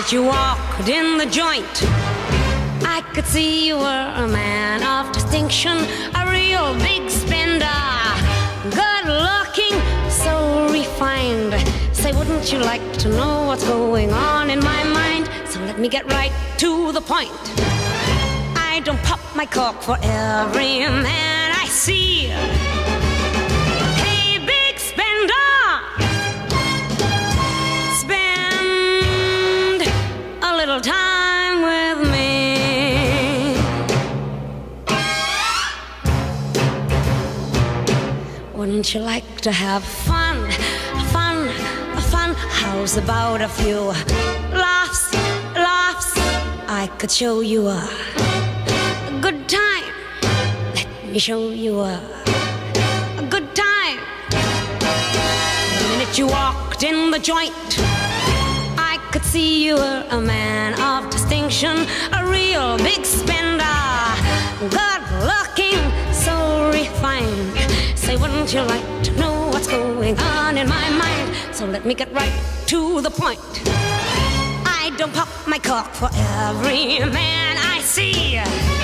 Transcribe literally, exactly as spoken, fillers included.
minute you walked in the joint, I could see you were a man of distinction, a real big spender, good looking, so refined. Say, wouldn't you like to know what's going on in my mind? So let me get right to the point. I don't pop my cork for every man I see. Hey, big spender, spend a little time with me. Wouldn't you like to have fun, fun, fun? How's about a few laughs, laughs? I could show you a good time. Let me show you a, a good time. The minute you walked in the joint, I could see you were a man of distinction, a real big spender, good looking, so refined. Say, wouldn't you like to know what's going on in my mind? So let me get right to the point. I don't pop my cork for every man I see.